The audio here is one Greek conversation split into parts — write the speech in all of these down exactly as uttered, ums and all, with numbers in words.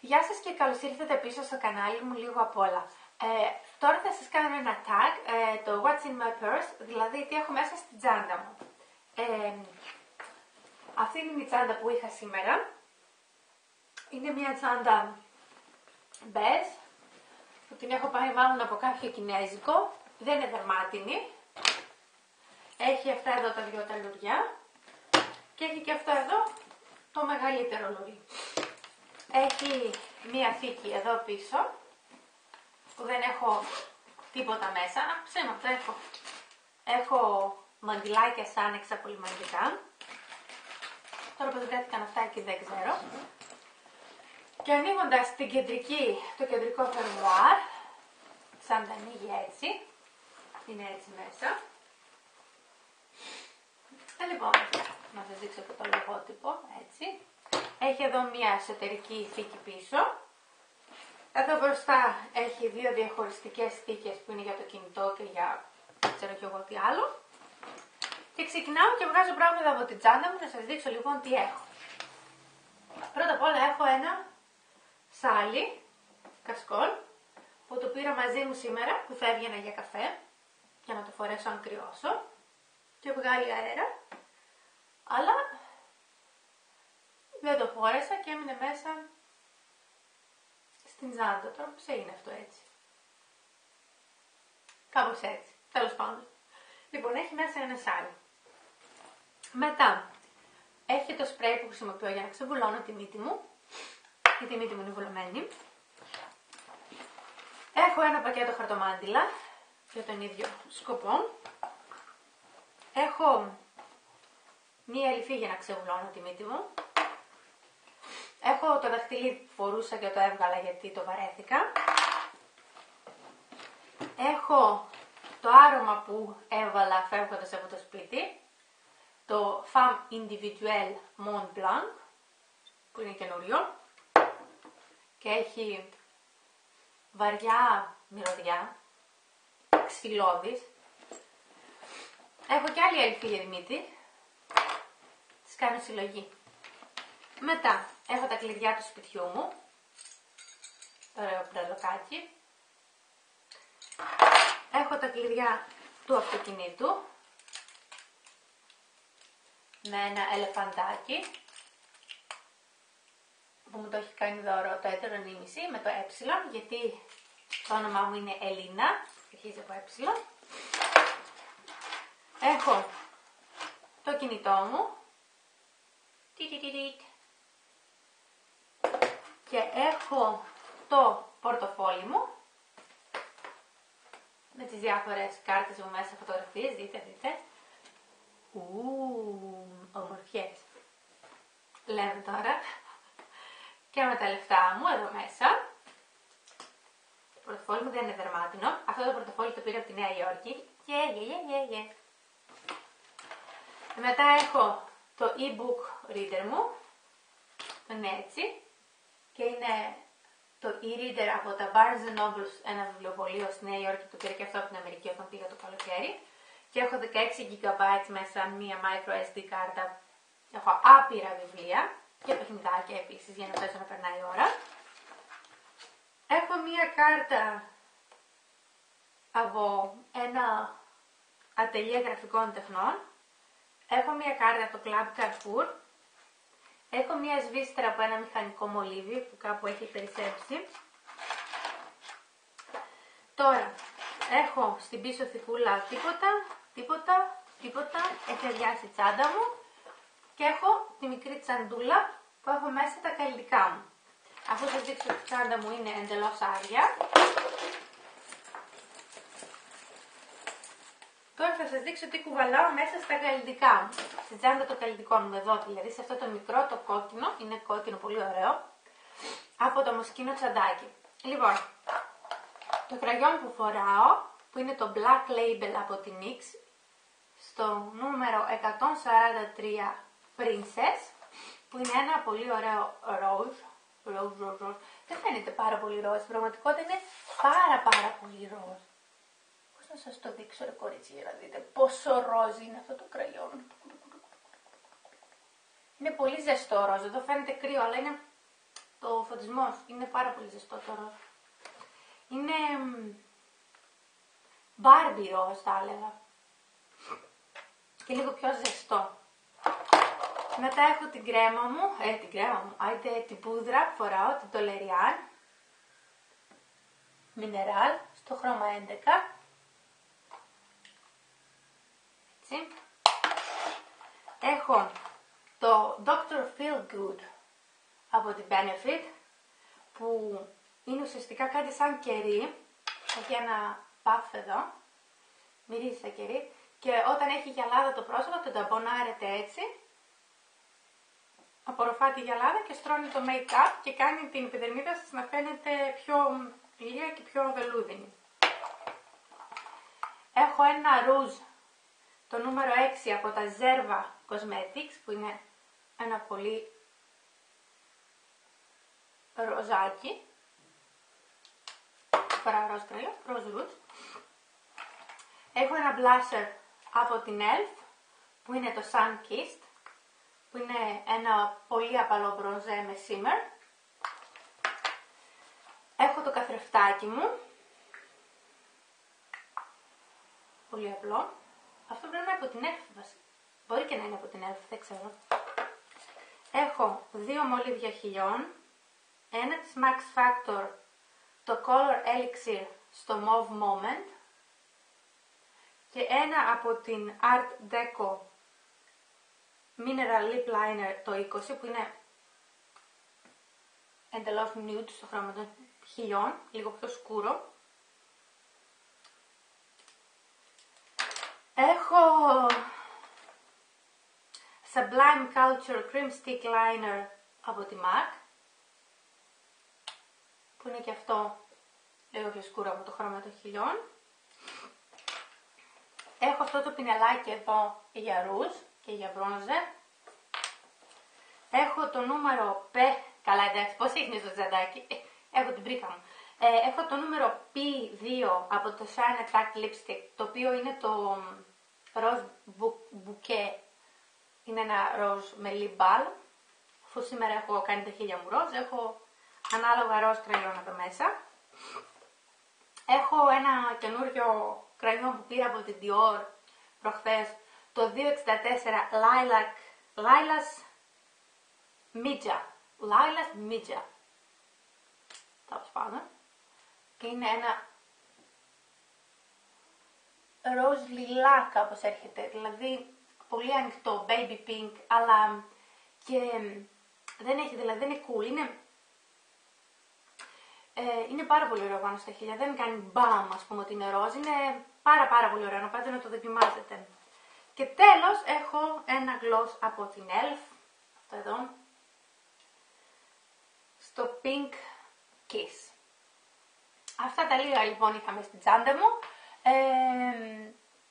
Γεια σας και καλώς ήρθατε πίσω στο κανάλι μου λίγο απ' όλα. Ε, τώρα θα σας κάνω ένα tag, ε, το What's in my purse, δηλαδή τι έχω μέσα στην τσάντα μου. Ε, αυτή είναι η τσάντα που είχα σήμερα. Είναι μια τσάντα μπες, που την έχω πάρει μάλλον από κάποιο κινέζικο, δεν είναι δερμάτινη. Έχει αυτά εδώ τα δυο τα λουριά και έχει και αυτό εδώ το μεγαλύτερο λουρί. Έχει μία θήκη εδώ πίσω που δεν έχω τίποτα μέσα. Α, ψέματα έχω. Έχω μαντιλάκια σαν εξαπολυμαντικά. Τώρα που βρέθηκαν αυτά εκεί δεν ξέρω. Και ανοίγοντας την κεντρική, το κεντρικό φερμουάρ, σαν τα ανοίγει έτσι, είναι έτσι μέσα. Ε, λοιπόν, να σας δείξω και το λογότυπο, έτσι. Έχει εδώ μια εσωτερική θήκη πίσω. Εδώ μπροστά έχει δύο διαχωριστικές θήκες που είναι για το κινητό και για ξέρω και εγώ τι άλλο. Και ξεκινάω και βγάζω πράγματα από την τσάντα μου να σας δείξω λοιπόν τι έχω. Πρώτα απ' όλα έχω ένα σάλι, κασκόλ, που το πήρα μαζί μου σήμερα που θα έβγαινα για καφέ, για να το φορέσω αν κρυώσω και βγάλει αέρα. Αλλά δεν το φόρεσα και έμεινε μέσα στην τσάντα. Τώρα πώς έγινε αυτό έτσι. Κάπως έτσι. Τέλος πάντων. Λοιπόν, έχει μέσα ένα σάλι. Μετά, έχει το σπρέι που χρησιμοποιώ για να ξεβουλώνω τη μύτη μου. Γιατί η μύτη μου είναι βουλωμένη. Έχω ένα πακέτο χαρτομάντιλα για τον ίδιο σκοπό. Έχω μία ελιφή για να ξεβουλώνω τη μύτη μου. Έχω το δαχτυλίδι που φορούσα και το έβγαλα γιατί το βαρέθηκα. Έχω το άρωμα που έβαλα φεύγοντας από το σπίτι. Το Femme Individuelle Mont Blanc, που είναι καινούριο. Και έχει βαριά μυρωδιά, ξυλώδης. Έχω και άλλη ελιφή για τη μύτη. Τις κάνω συλλογή. Μετά έχω τα κλειδιά του σπιτιού μου, το ωραίο μπρελοκάκι. Έχω τα κλειδιά του αυτοκινήτου με ένα ελεφαντάκι που μου το έχει κάνει δώρο το έτερο νήμιση με το ε, γιατί το όνομά μου είναι Ελίνα, αρχίζει από ε. Έχω το κινητό μου. Και έχω το πορτοφόλι μου με τις διάφορες κάρτες μου μέσα, φωτογραφίες, δείτε, δείτε. Ουουου, ομορφιές. Λέμε τώρα. Και με τα λεφτά μου εδώ μέσα. Το πορτοφόλι μου δεν είναι δερμάτινο. Αυτό το πορτοφόλι το πήρα από τη Νέα Υόρκη. Yeah, yeah, yeah, yeah. Μετά έχω το e-book reader μου. Είναι έτσι. Και είναι το e-reader από τα Barnes Noble, ένα βιβλιοπωλείο στη Νέα Υόρκη, το πήρα και αυτό από την Αμερική όταν πήγα το καλοκαίρι. Και έχω δεκαέξι τζι μπι μέσα, μία micro ες ντι κάρτα. Έχω άπειρα βιβλία και παιχνιδάκια επίσης για να παίζω να περνάει η ώρα. Έχω μία κάρτα από ένα ατελιέ γραφικών τεχνών. Έχω μία κάρτα από το Club Carrefour. Έχω μία σβίστρα από ένα μηχανικό μολύβι που κάπου έχει περισσέψει. Τώρα έχω στην πίσω θηκούλα τίποτα, τίποτα, τίποτα. Έχει αδειάσει η τσάντα μου. Και έχω τη μικρή τσαντούλα που έχω μέσα τα καλλιτικά μου. Αφού σας δείξω ότι η τσάντα μου είναι εντελώς άδεια. Τώρα θα σας δείξω τι κουβαλάω μέσα στα καλλιτικά μου. Στην τσάντα των καλλιτικών μου εδώ, δηλαδή σε αυτό το μικρό, το κόκκινο, είναι κόκκινο πολύ ωραίο, από το μοσκίνο τσαντάκι. Λοιπόν, το κραγιόν που φοράω, που είναι το Black Label από τη νι εξ, στο νούμερο εκατόν σαράντα τρία Princess, που είναι ένα πολύ ωραίο ροζ, ροζ, ροζ, ροζ. Δεν φαίνεται πάρα πολύ ροζ, στην πραγματικότητα είναι πάρα πάρα πολύ ροζ. Να σας το δείξω ρε κορίτσι για να δείτε πόσο ροζ είναι αυτό το κραγιόν. Είναι πολύ ζεστό ροζ, εδώ φαίνεται κρύο αλλά είναι το φωτισμός. Είναι πάρα πολύ ζεστό το ροζ. Είναι Barbie ροζ θα έλεγα. Και λίγο πιο ζεστό. Μετά έχω την κρέμα μου, ε, την κρέμα μου, άιτε την πούδρα που φοράω, την Toleriane Mineral, στο χρώμα έντεκα. Έτσι. Έχω το ντόκτορ Feel Good από την Benefit, που είναι ουσιαστικά κάτι σαν κερί. Έχει ένα παφ εδώ, μυρίζει σαν κερί, και όταν έχει γυαλάδα το πρόσωπο το ταμπονάρετε έτσι, απορροφά τη γυαλάδα και στρώνει το make-up και κάνει την επιδερμίδα σας να φαίνεται πιο πλήρια και πιο βελούδινη. Έχω ένα ρούζ, το νούμερο έξι από τα Zerva Cosmetics, που είναι ένα πολύ ροζάκι. Φοράω ροζ κρέλα, ροζ ρούζ. Έχω ένα blusher από την ι ελ εφ, που είναι το Sun Kissed, που είναι ένα πολύ απαλό μπρονζέ με shimmer. Έχω το καθρεφτάκι μου, πολύ απλό. Αυτό πρέπει να είναι από την ι ελ εφ, μπορεί και να είναι από την ι ελ εφ, δεν ξέρω. Έχω δύο μολύβια χιλιών, ένα της Max Factor, το Color Elixir στο Mauve Moment, και ένα από την Art Deco Mineral Lip Liner το είκοσι, που είναι εντελώς nude στο χρώμα των χιλιών, λίγο πιο σκούρο. Έχω Sublime Culture Cream Stick Liner από τη MAC, που είναι και αυτό λίγο πιο σκούρο από το χρώμα των χιλιών. Έχω αυτό το πινελάκι εδώ για ρούζ και για μπρόνζε. Έχω το νούμερο P, καλά εντάξει, πώς έχεις το τζαντάκι, ε, έχω την πρίκα μου. Ε, έχω το νούμερο πι δύο από το Shine Attack Lipstick, το οποίο είναι το ροζ bouquet, είναι ένα ροζ με lip balm. Αφού σήμερα έχω κάνει τα χείλια μου ροζ, έχω ανάλογα ροζ κραγιόν εδώ μέσα. Έχω ένα καινούριο κραγιόν που πήρα από την Dior προχθές, το δύο εξήντα τέσσερα Lilac, Lilas Midja, Lilas Midja, τέλος πάντων, και είναι ένα ροζ λιλά κάπως έρχεται, δηλαδή πολύ ανοιχτό, baby pink, αλλά και δεν έχει, δηλαδή δεν είναι cool, είναι, ε, είναι πάρα πολύ ωραίο πάνω στα χείλια, δεν κάνει μπαμ ας πούμε ότι είναι ροζ, είναι πάρα πάρα πολύ ωραίο, να πάτε να το δοκιμάσετε. Και τέλος έχω ένα gloss από την ι ελ εφ, αυτό εδώ, στο Pink Kiss. Αυτά τα λίγα λοιπόν είχαμε στην τσάντα μου. Ε,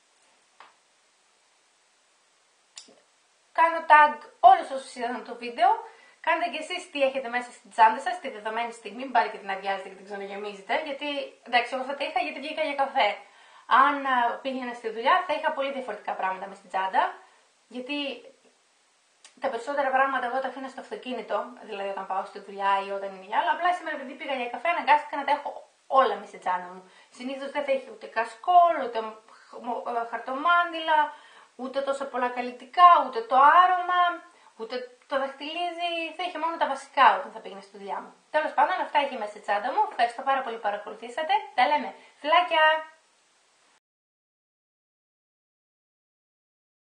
κάνω tag όλους όσους είδαν το βίντεο. Κάντε και εσείς τι έχετε μέσα στην τσάντα σας στη δεδομένη στιγμή, μην πάρετε και την αδειάζετε και την ξαναγεμίζετε, γιατί εντάξει εγώ αυτά τα είχα γιατί βγήκα για καφέ. Αν πήγαινα στη δουλειά θα είχα πολύ διαφορετικά πράγματα μες στην τσάντα, γιατί τα περισσότερα πράγματα εγώ τα αφήνω στο αυτοκίνητο, δηλαδή όταν πάω στη δουλειά ή όταν είναι για άλλο. Απλά σήμερα επειδή πήγα για καφέ αναγκάστηκα να τα έχω όλα μες στην τσάντα μου. Συνήθως δεν θα έχει ούτε κασκόλ, ούτε χαρτομάντιλα, ούτε τόσο πολλά καλλιτικά, ούτε το άρωμα, ούτε το δαχτυλίδι, θα είχε μόνο τα βασικά όταν θα πήγαινε στη δουλειά μου. Τέλος πάντων, αυτά είχε μέσα στη τσάντα μου. Ευχαριστώ πάρα πολύ που παρακολουθήσατε. Τα λέμε. Φιλάκια!